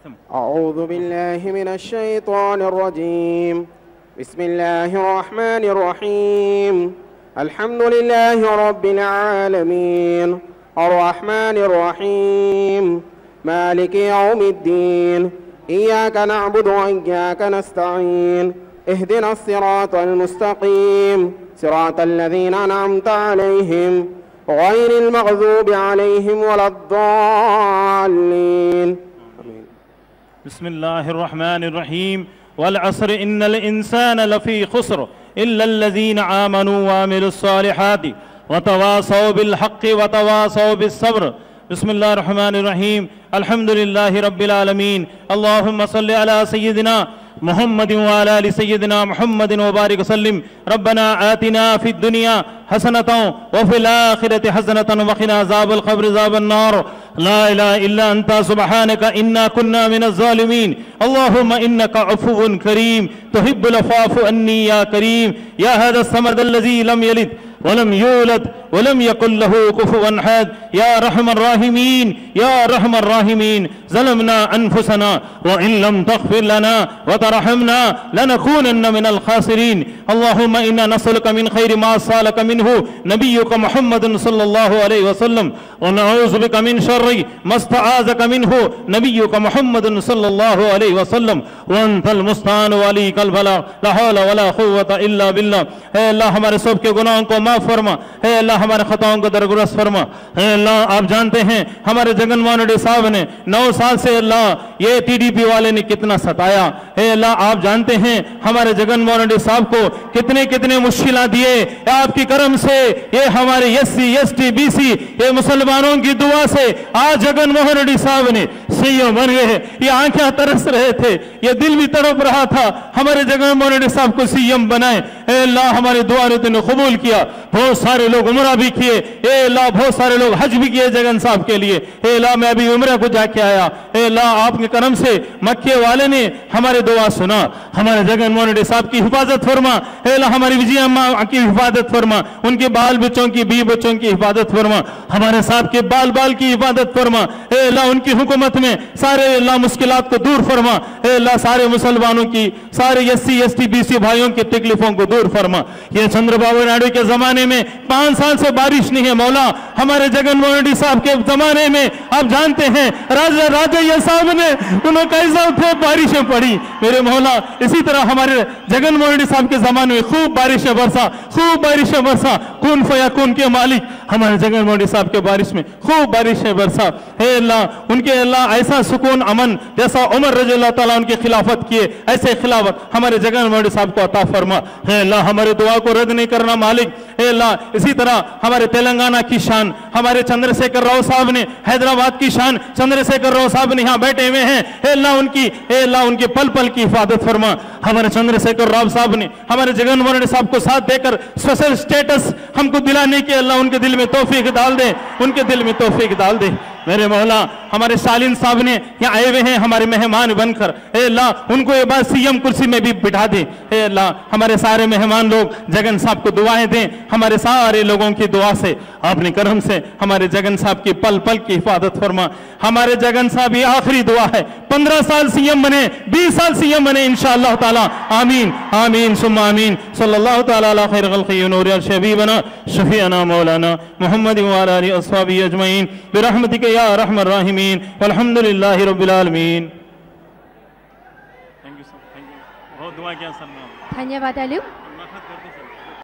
أعوذ बिल्लाहि मिनश शैतानिर रजीम बिस्मिल्लाहिर रहमानिर रहीम अल्हम्दुलिल्लाहि रब्बिल आलमीन अर्रहमानिर रहीम मालिकि यौमिद्दीन इय्याका नअबुदु व इय्याका नस्तईन इहदिनस सिरातल मुस्तकीम सिरातल लज़ीना अनअमता अलैहिम गैरिल मग़ज़ूबि अलैहिम वलद्दाल्लीन। बिस्मिल्लाहिर्रहमानिर्रहीम वल अस्र इन्नल इंसान लफ़ी खुस्र इल्लल्लज़ीना आमनू व अमिलुस्सालिहाति व तवासौ बिल हक़्क़ि व तवासौ बिस्सब्र। बिस्मिल्लाहिर्रहमानिर्रहीम अल्हम्दुलिल्लाहि रब्बिल आलमीन अल्लाहुम्मा सल्लि अला सय्यिदिना मुहम्मदिन व अला आलि सय्यिदिना मुहम्मदिन व बारिक वसल्लिम। रब्बना आतिना फिद दुनिया हसनतन व फिल आखिरति हसनतन व क़िना अज़ाबल क़ब्र अज़ाबन नार। ला इलाहा इल्ला अंता सुब्हानका इन्ना कुन्ना मिनज़ ज़ालिमीन। अल्लाहुम्मा इन्नका अफ़ुव्वुन करीम तुहिब्बुल अफ़्फ़ अन्नी या करीम या हाज़ा समदल्लज़ी लम यलिद वलम यूलद वलम यकुल लहू कुफुवन अहद। या रहमर राहिमीन या रहमर राहिमीन ज़लमना अनफुसना व इन लम तग़फ़िर लना व तरहमना लनकूनन्न मिनल ख़ासिरीन। अल्लाहुम्मा इन्ना नस्अलुका मिन खैरि मा सअलका मिन्हु नबियुका मुहम्मदुन सल्लल्लाहु अलैहि वसल्लम व नऊज़ु बिका मिन शर्रि मा इस्तआज़का मिन्हु नबियुका मुहम्मदुन सल्लल्लाहु अलैहि वसल्लम व अंतल मुस्तान व अलैकल बलाग़ ला हौला वला कुव्वता इल्ला बिल्लाह। हे अल्लाह हमारे सब के गुनाहों को माफ़ फरमा। हे अल्लाह हमारे खताओं को दरगुजर फरमा। हे अल्लाह आप जानते हैं हमारे जगनमोहन रेड्डी साहब ने 9 साल से अल्लाह ये टीडीपी वाले ने कितना सताया। हे अल्लाह आप जानते हैं हमारे जगनमोहन रेड्डी साहब को कितने कितने मुश्किलात दिए। आपकी करम से ये हमारे एससी एसटी बीसी ये मुसलमानों की दुआ से आज जगनमोहन रेड्डी साहब ने सीएम बन गए। ये आंखें तरस रहे थे, ये दिल भी तड़प रहा था हमारे जगनमोहन रेड्डी साहब को सीएम बनाए। हे अल्लाह हमारी दुआ ने तूने कबूल किया। बहुत सारे लोग उम्रा भी किए। हे अल्लाह बहुत सारे लोग हज भी किए जगन साहब के लिए। हे अल्लाह मैं अभी उम्रा को जाके आया। हे अल्लाह आपके करम से मक्के वाले ने हमारे दुआ सुना। हमारे जगनमोहन रेड्डी साहब की हिफाजत फरमा। हे अल्लाह हमारी विजय अम्मा की हिफाजत फरमा, उनके बाल बच्चों की बी बच्चों की हिफाजत फरमा, हमारे साहब के बाल बाल की हिफाजत फरमा। हे अल्लाह उनकी हुकूमत में सारे अल्लाह मुश्किलात को दूर फरमा। हे अल्लाह सारे मुसलमानों की सारे एससी एसटी बीसी भाइयों की तकलीफों को दूर फरमा। ये चंद्रबाबू नायडू के जमाने में 5 साल से बारिश नहीं है मौला। हमारे जगनमोहन रेड्डी साहब के जमाने में आप जानते हैं राजा राजैया साहब ने उन्होंने कैसा थे बारिशें पड़ी मेरे मौला। इसी तरह हमारे जगनमोहन रेड्डी साहब के जमाने में खूब बारिशें बरसा, खूब बारिशें बरसा। कुन फयाकुन के मालिक हमारे जगनमोहन रेड्डी साहब के बारिश में खूब बारिशें बरसा। हे अल्लाह उनके अल्लाह ऐसा सुकून अमन जैसा उमर रज़ियल्लाहु ताला उनकी खिलाफत किए ऐसे खिलाफत हमारे जगनमोहन रेड्डी साहब को अता फरमा। हे अल्लाह हमारे दुआ को रद्द नहीं करना मालिक। हे अल्लाह इसी तरह हमारे तेलंगाना की शान हमारे चंद्रशेखर राव साहब ने, हैदराबाद की शान चंद्रशेखर राव साहब ने यहाँ बैठे हुए हैं। हे अल्लाह उनकी पल पल की हिफाजत फरमा। हमारे चंद्रशेखर राव साहब ने हमारे जगनमोहन रेड्डी साहब को साथ देकर स्पेशल स्टेटस हमको दिलाने के अल्लाह उनके दिल में तौफीक डाल दे, उनके दिल में तौफीक डाल दे मेरे मौला। हमारे सालिन साहब ने यहाँ आए हुए हैं हमारे मेहमान बनकर। हे अल्लाह उनको ये बात सीएम कुर्सी में भी बिठा दे। हे अल्लाह हमारे सारे मेहमान लोग जगन साहब को दुआएं दें। हमारे सारे लोगों की दुआ से अपने करम से हमारे जगन साहब की पल पल की हिफाजत फरमा। हमारे जगन साहब ये आखिरी दुआ है, 15 साल सीएम बने, 20 साल सीएम बने इंशाअल्लाह ताला। आमीन आमीन सुम्मा आमीन। सल्लल्लाहु ताला अला खैर खल्क़ि नूर शबीबना शफीअना मौलाना मुहम्मद व अला आलिहि अस्हाबी अजमईन बिरहमतिका या रहमर राहिमीन वल्हम्दुलिल्लाहि रब्बिल आलमीन। धन्यवाद